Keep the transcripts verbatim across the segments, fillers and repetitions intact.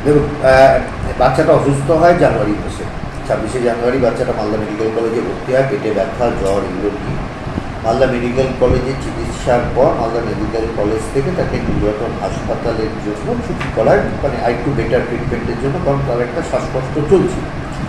দেখুন, বাচ্চাটা অসুস্থ হয় জানুয়ারি মাসে, ছাব্বিশে জানুয়ারি বাচ্চাটা মালদা মেডিকেল কলেজে ভর্তি হয়, পেটে ব্যথা, জ্বর, এগুলো কি মালদা মেডিকেল কলেজে চিকিৎসার পর মালদা মেডিকেল কলেজ থেকে তাকে নির্বাচন হাসপাতালের জন্য ছুটি করার, মানে আরেকটু বেটার ট্রিটমেন্টের জন্য, কারণ তার একটা শ্বাসকষ্ট চলছে।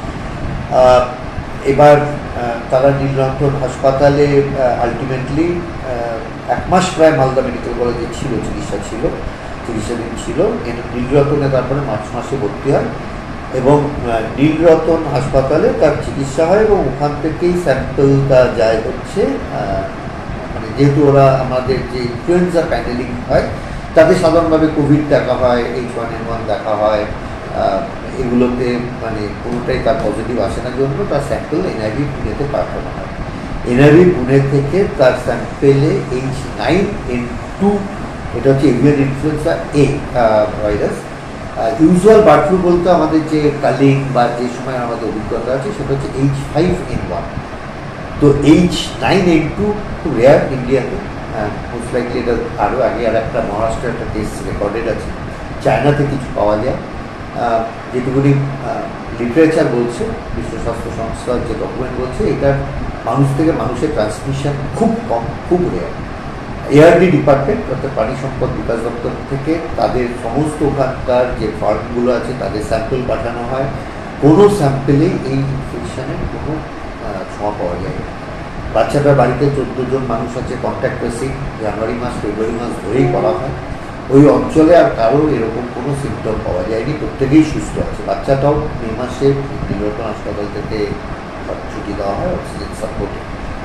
এবার তারা নীলরতন হাসপাতালে আলটিমেটলি এক মাস প্রায় মালদা মেডিকেল কলেজে ছিল, চিকিৎসা ছিল, চিকিৎসাধীন ছিল। নীলরতনে তারপরে মার্চ মাসে ভর্তি হয় এবং নীলরতন হাসপাতালে তার চিকিৎসা হয় এবং ওখান থেকেই স্যাম্পলটা যায় হচ্ছে, মানে যেহেতু ওরা আমাদের যে ইনফ্লুয়েঞ্জা প্যানেলিং হয় তাতে সাধারণভাবে কোভিড দেখা হয়, এইচ ওয়ান এন ওয়ান দেখা হয়, এগুলোতে মানে কোনোটাই তার পজিটিভ আসে না, জন্য তার স্যাম্পল এনআইভি পুনেতে পাঠানো হয়। এনআইভি পুনে থেকে তার স্যাম্পেলে এইচ নাইন এন টু, এটা হচ্ছে avian influenza A virus. Usual bird flu বলতে আমাদের যে কালিং বা যে সময় আমাদের অভিজ্ঞতা আছে সেটা হচ্ছে এইচ ফাইভ এন ওয়ান। তো এইচ নাইন এন টু খুব রেয়ার ইন্ডিয়াতে, মোস্ট লাইকলি এটা আরও আগে আর একটা মহারাষ্ট্রের একটা কেস রেকর্ডেড আছে, চায়নাতে কিছু পাওয়া যায়। যেটুকুনি লিটারেচার বলছে, বিশ্ব স্বাস্থ্য সংস্থার যে ডকুমেন্ট বলছে, এটা মানুষ থেকে মানুষের ট্রান্সমিশন খুব কম, খুব রেয়ার। এআরডি ডিপার্টমেন্ট অর্থাৎ প্রাণী সম্পদ বিকাশ দপ্তর থেকে তাদের সমস্ত ওখানকার যে ফার্মগুলো আছে তাদের স্যাম্পল পাঠানো হয়, কোনো স্যাম্পেলেই এই ইনফেকশনের কোনো ছোঁয়া পাওয়া যায়। বাচ্চাটার বাড়িতে চোদ্দো জন মানুষ আছে কন্ট্যাক্ট ট্রেসিং, জানুয়ারি মাস ফেব্রুয়ারি মাস ধরেই করা হয়। ওই অঞ্চলে আর কারোর এরকম কোনো সিমটম পাওয়া যায়নি, প্রত্যেকেই সুস্থ আছে। বাচ্চাটাও মে মাসে নীলরতন হাসপাতাল থেকে ছুটি দেওয়া হয় অক্সিজেন সাপোর্টে।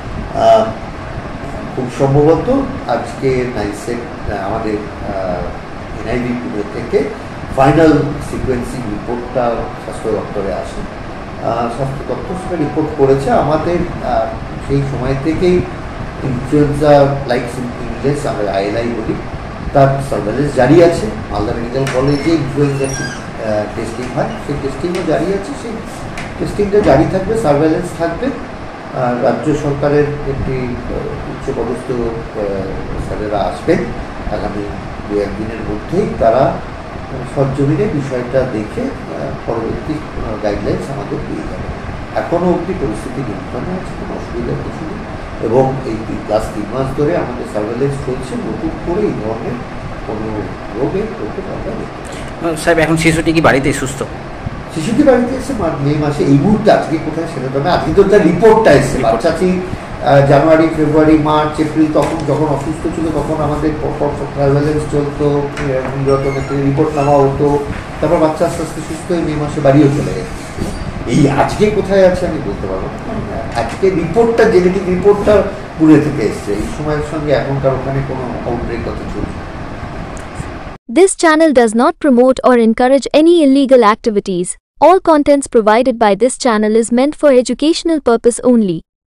খুব সম্ভবত আজকে নাইসেট আমাদের এনআইভি পুনে থেকে ফাইনাল সিকোয়েন্সিং রিপোর্টটা স্বাস্থ্য দপ্তরে আসে। স্বাস্থ্য দপ্তর সেটা রিপোর্ট করেছে। আমাদের সেই সময় থেকেই ইনফ্লুয়েঞ্জা লাইক ইংলিশ আমরা আইএলআই বলি, তার সার্ভেলেন্স জারি আছে। মালদা মেডিকেল কলেজে ইনফ্লুয়েঞ্জা টেস্টিং হয়, সেই টেস্টিংও জারি আছে, সেই টেস্টিংটা জারি থাকবে, সার্ভেলেন্স থাকবে। রাজ্য সরকারের একটি উচ্চপদস্থ স্যারেরা আসবেন আগামী দু একদিনের মধ্যেই, তারা সরজমিনে বিষয়টা দেখে পরবর্তী গাইডলাইন্স আমাদের দিয়ে যাবে। এখনও অবধি পরিস্থিতি নিয়ন্ত্রণে আছে, কোনো অসুবিধার কিছু নেই এবং এই লাস্ট তিন মাস ধরে আমাদের সার্ভেলেন্স চলছে। নতুন করে এই ধরনের কোনো রোগে করতে পারবে না। সাহেব, এখন শিশুটি কি বাড়িতে সুস্থ? শিশুটি বাড়িতে এসে মে মাসে, এই মুহূর্তে আজকে কোথায় সেটা তো না, আজকে তো তার রিপোর্টটা এসেছে। বাচ্চাটি জানুয়ারি ফেব্রুয়ারি মার্চ এপ্রিল তখন যখন অসুস্থ ছিল তখন আমাদের সার্ভেলেন্স চলতো, নীলরতনের থেকে রিপোর্ট নেওয়া হতো, তারপর বাচ্চা আস্তে আস্তে সুস্থ হয়ে মে মাসে বাড়িও চলে গেছে। এই আজকে কোথায় আছে আমি বলতে পারবো না। আজকে রিপোর্টটা, জেনেটিক রিপোর্টটা পুনে থেকে এসছে, এই সময়ের সঙ্গে এখনকার ওখানে কোনো আউটব্রেক কথা চলছে। This channel does not promote or encourage any illegal activities. All contents provided by this channel is meant for educational purpose only.